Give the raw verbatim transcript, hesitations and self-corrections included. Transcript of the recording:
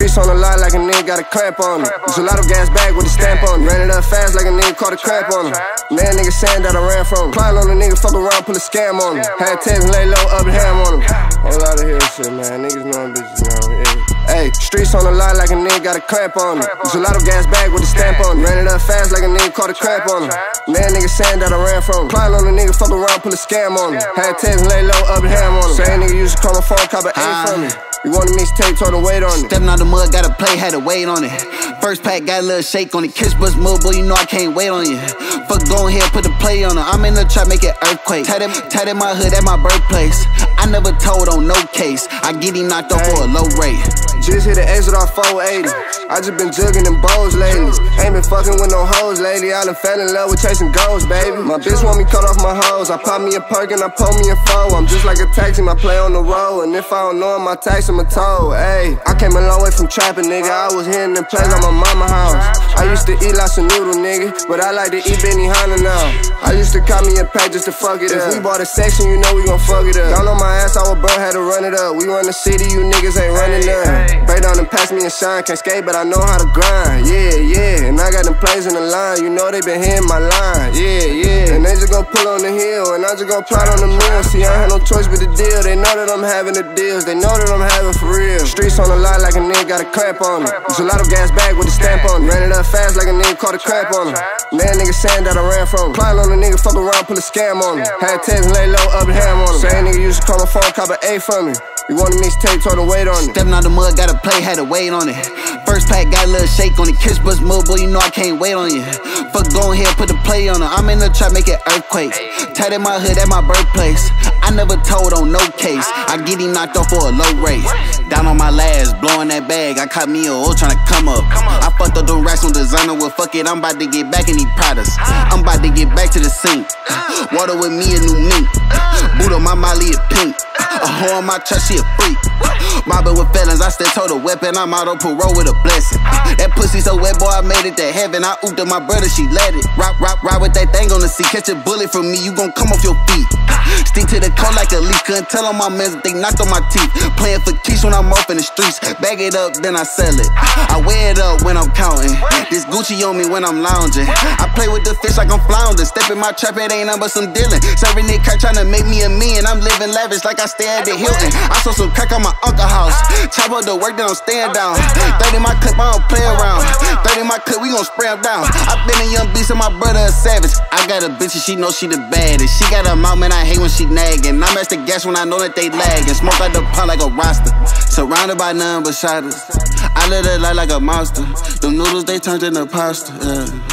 Streets on the lot like a nigga got a clamp on it. There's a lot of gas bag with a stamp on it. Ran it up fast like a nigga caught a cramp on it. Man, nigga saying that I ran from him. Plotting on a nigga, fuck around, pull a scam on him. Had text and lay low, up and ham on him. Whole lot of here shit, man. Niggas knowing bitches now. Hey, streets on the lot like a nigga got a clamp on it. There's a lot of gas bag with a stamp on it. Ran it up fast like a nigga caught a cramp on him. Man, nigga saying that I ran from him. Plotting on a nigga, fuck around, pull a scam on him. Had text and lay low, up and ham on him. Same nigga used to call my phone, cop an A from me. You want a mixtape, told him wait on it. Stepping out the mud, got a play, had to wait on it. First pack, got a little shake on it. Kiss bust mud, boy, you know I can't wait on you. Fuck, go ahead, put the play on it. I'm in the trap, make it earthquake. Tied in, tied in my hood, at my birthplace. I never told on no case. I get him knocked off for a low rate. Just hit the exit off four eighty. I just been jugging them bows lately. Ain't been fucking with no hoes lately. I done fell in love with chasing goals, baby. My bitch want me cut off my hoes. I pop me a perk and I pull me a foe. I'm just like a taxi, my play on the road. And if I don't know him, I tax him a toll. Ayy, I came a long way from trapping, nigga. I was hitting them plays on my mama house. I used to eat lots of noodle, nigga, but I like to eat Benihana now. I used to call me a pack just to fuck it up. If we bought a section, you know we gon' fuck it up. Down on my ass, I was bro, had to run it up. We run the city, you niggas ain't running up. Break down and pass me and shine, can't skate, but I know how to grind. Yeah, yeah, and I got them plays in the line. You know they been hitting my line. Yeah, yeah, and they just gon' pull on the hill, and I just gon' plot on the mill. See, I ain't had no choice but the deal. They know that I'm having the deals. They know that I'm having for real. Streets on the lot like a nigga got a clamp on it. There's a lot of gas bag with a stamp on it. Ran it up fast like a nigga caught a cramp on him. Man, nigga saying that I ran from him. Plotting on a nigga, fuck around, pull a scam on him. Had text and lay low, up and ham on him. Same nigga used to call my phone, cop an A from me. You want a mixtape, told him wait on it. Stepping out the mud, got a play, had to wait on it. First pack, got a little shake on it. Kiss bust mud, boy, you know I can't wait on you. Fuck, go ahead, put the play on it. I'm in the trap, make it earthquake. Tied in my hood, at my birthplace. I never told on no case. I get him knocked off for a low rate. Down on my last, blowing that bag. I caught me a old tryna come up. I fucked up them racks on designer. Well, fuck it, I'm about to get back in these products. I'm about to get back to the sink. Water with me, a new mink. Boot on my Molly, a pink. A hoe on my chest, she a freak. Mobbing with felons, I still told a weapon. I'm out on parole with a blessing. That pussy so wet, boy, I made it to heaven. I ooped to my brother, she let it. Rock, rock, ride with that thing on the seat. Catch a bullet from me, you gon' come off your feet. Stick to the code like a leaf. Couldn't tell on my mans if they knocked on my teeth. Playing for keys when I'm off in the streets. Bag it up, then I sell it. I wear it up when I'm counting. This Gucci on me when I'm lounging. I play with the fish like I'm flounder. Step in my trap, it ain't nothing but some dealing. Serving Nick crack, tryna make me a million. I'm living lavish like I stay at the Hilton. I saw some crack on my uncle house. Chop up the work, then I'm staying down. thirty my clip, I don't play around. thirty my clip, we gon' spray 'em down. I been a young beast and my brother a savage. I got a bitch and she know she the baddest. She got a mouth, man, I hate when she nagging. I'm at the gas when I know that they lagging. Smoke like the pot like a roster. Surrounded by none but shotters. I let it lie like a monster. Them noodles, they turned into pasta. Yeah.